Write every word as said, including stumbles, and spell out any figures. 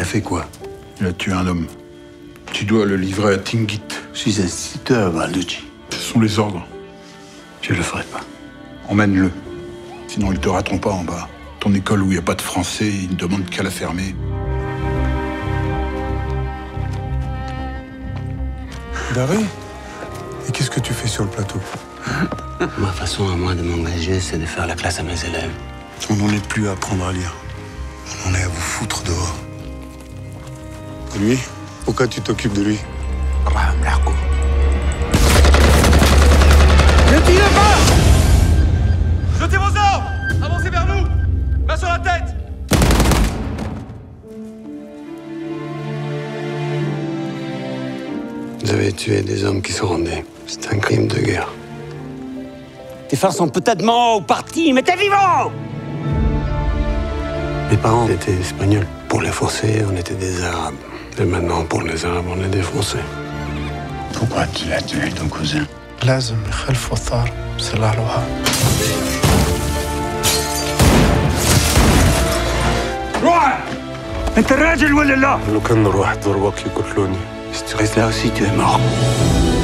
fait quoi? Il a tué un homme. Tu dois le livrer à Tingit. Je suis instituteur, Balducci. Ce sont les ordres. Je le ferai pas. Emmène-le. Sinon, ils te rateront pas en bas. Ton école où il n'y a pas de français, ils ne demandent qu'à la fermer. Dari, et qu'est-ce que tu fais sur le plateau? Ma façon à moi de m'engager, c'est de faire la classe à mes élèves. On n'en est plus à apprendre à lire. On en est à vous foutre dehors. Et lui, pourquoi tu t'occupes de lui? Ne tirez pas! Jetez vos armes! Avancez vers nous! Main sur la tête! Vous avez tué des hommes qui se rendaient. C'est un crime de guerre. Tes frères sont peut-être morts ou partis, mais t'es vivant! Mes parents étaient espagnols. Pour les Français, on était des Arabes. Et maintenant, pour les Arabes, on est des Français. Pourquoi tu as tué ton cousin? لازم يخلفوا الثار بسلاح روح! انت الراجل ولا لا؟ لو كان نروح ضربك يقتلوني. Si tu restes là aussi, tu es mort.